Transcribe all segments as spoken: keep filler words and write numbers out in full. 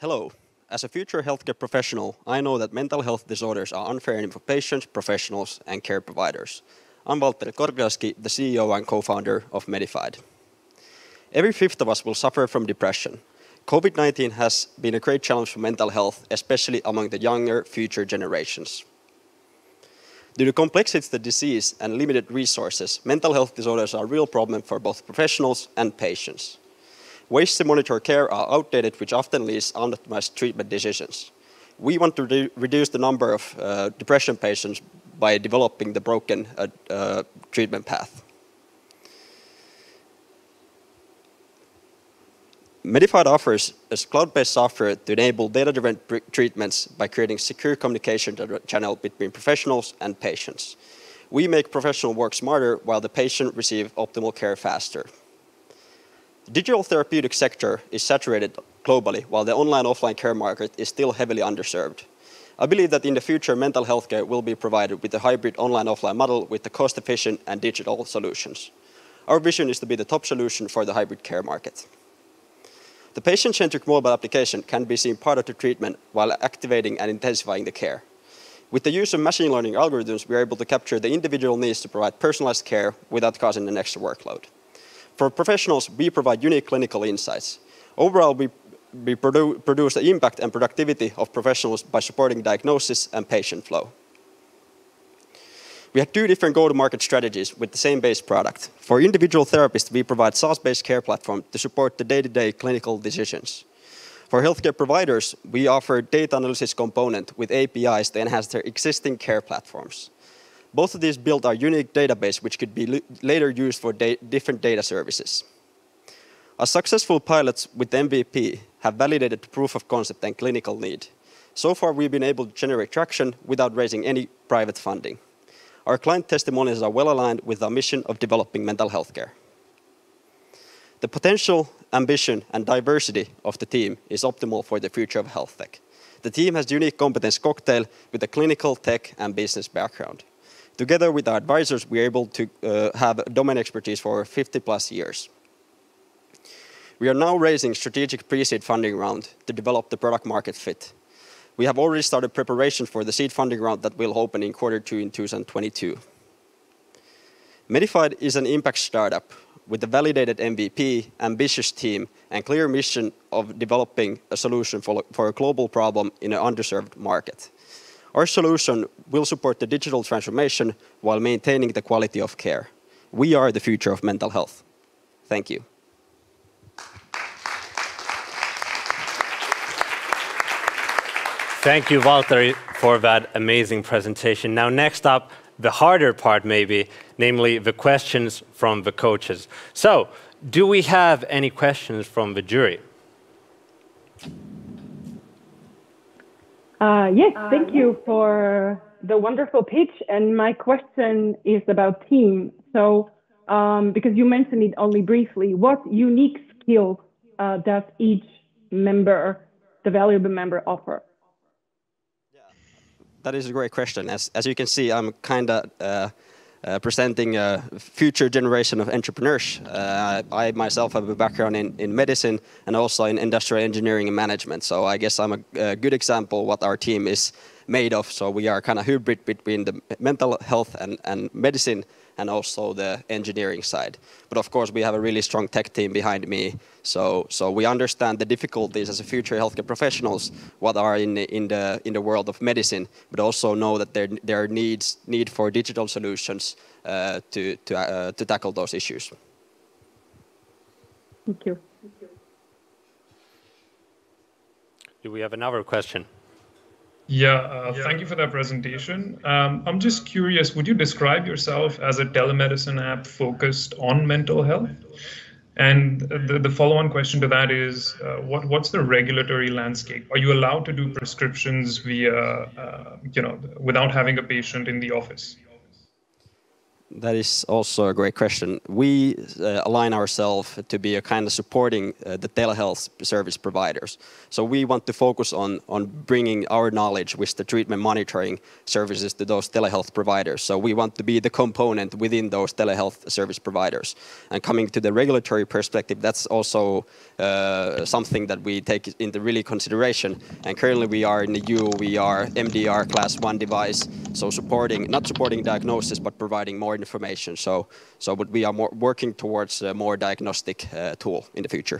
Hello. As a future healthcare professional, I know that mental health disorders are unfair for patients, professionals, and care providers. I'm Valtteri Korkiakoski, the C E O and co-founder of Medified. Every fifth of us will suffer from depression. COVID nineteen has been a great challenge for mental health, especially among the younger future generations. Due to complexities of the disease and limited resources, mental health disorders are a real problem for both professionals and patients. Ways to monitor care are outdated, which often leads to unoptimized treatment decisions. We want to re reduce the number of uh, depression patients by developing the broken uh, uh, treatment path. Medified offers a cloud-based software to enable data-driven treatments by creating secure communication channel between professionals and patients. We make professional work smarter while the patient receives optimal care faster. The digital therapeutic sector is saturated globally, while the online-offline care market is still heavily underserved. I believe that in the future, mental health care will be provided with a hybrid online-offline model with the cost-efficient and digital solutions. Our vision is to be the top solution for the hybrid care market. The patient-centric mobile application can be seen part of the treatment while activating and intensifying the care. With the use of machine learning algorithms, we are able to capture the individual needs to provide personalized care without causing an extra workload. For professionals, we provide unique clinical insights. Overall, we, we produ produce the impact and productivity of professionals by supporting diagnosis and patient flow. We have two different go-to-market strategies with the same base product. For individual therapists, we provide SaaS-based care platform to support the day-to-day clinical decisions. For healthcare providers, we offer data analysis component with A P Is to enhance their existing care platforms. Both of these build our unique database, which could be later used for da different data services. Our successful pilots with M V P have validated the proof of concept and clinical need. So far, we've been able to generate traction without raising any private funding. Our client testimonials are well aligned with our mission of developing mental health care. The potential, ambition, and diversity of the team is optimal for the future of health tech. The team has unique competence cocktail with a clinical, tech, and business background. Together with our advisors, we are able to uh, have domain expertise for fifty plus years. We are now raising strategic pre-seed funding round to develop the product market fit. We have already started preparation for the seed funding round that will open in quarter two in two thousand twenty-two. Medified is an impact startup with a validated M V P, ambitious team, and clear mission of developing a solution for, for a global problem in an underserved market. Our solution will support the digital transformation while maintaining the quality of care. We are the future of mental health. Thank you. Thank you, Valtteri, for that amazing presentation. Now, next up, the harder part maybe, namely the questions from the coaches. So, do we have any questions from the jury? Uh, yes, thank you for the wonderful pitch. And my question is about team. So, um, because you mentioned it only briefly, what unique skills uh, does each member, the valuable member, offer? That is a great question. As, as you can see, I'm kind of uh, uh, presenting a future generation of entrepreneurs. Uh, I myself have a background in, in medicine and also in industrial engineering and management. So I guess I'm a, a good example what our team is made of. So we are kind of hybrid between the mental health and, and medicine and also the engineering side. But of course, we have a really strong tech team behind me. So, so we understand the difficulties as a future healthcare professionals, what are in the, in the, in the world of medicine, but also know that there, there needs need for digital solutions uh, to, to, uh, to tackle those issues. Thank you. Thank you. Do we have another question? Yeah, uh, thank you for that presentation. Um, I'm just curious, would you describe yourself as a telemedicine app focused on mental health? And the, the follow-on question to that is, uh, what, what's the regulatory landscape? Are you allowed to do prescriptions via, uh, you know, without having a patient in the office? That is also a great question. We uh, align ourselves to be a kind of supporting uh, the telehealth service providers. So we want to focus on, on bringing our knowledge with the treatment monitoring services to those telehealth providers. So we want to be the component within those telehealth service providers. And coming to the regulatory perspective, that's also uh, something that we take into really consideration. And currently we are in the E U, we are M D R class one device, so supporting, not supporting diagnosis, but providing more information. So, so but we are more working towards a more diagnostic uh, tool in the future.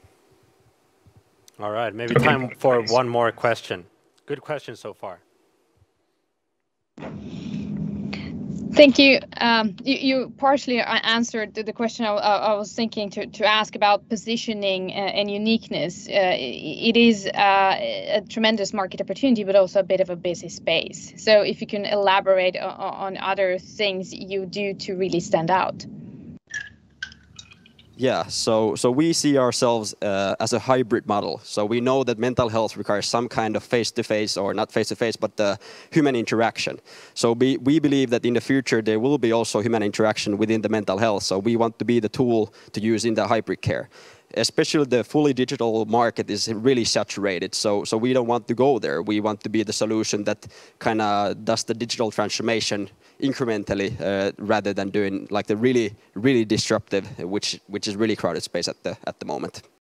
All right, maybe time for one more question. Good question so far. Thank you. Um, you, you partially answered the question I, I was thinking to, to ask about positioning uh, and uniqueness. Uh, it is uh, a tremendous market opportunity, but also a bit of a busy space. So if you can elaborate on, on other things you do to really stand out. Yeah, so so we see ourselves uh, as a hybrid model. So we know that mental health requires some kind of face-to-face, or not face-to-face, but uh, human interaction. So we, we believe that in the future there will be also human interaction within the mental health. So we want to be the tool to use in the hybrid care. Especially the fully digital market is really saturated, so so we don't want to go there. We want to be the solution that kind of does the digital transformation incrementally, uh, rather than doing like the really really disruptive, which which is really crowded space at the at the moment.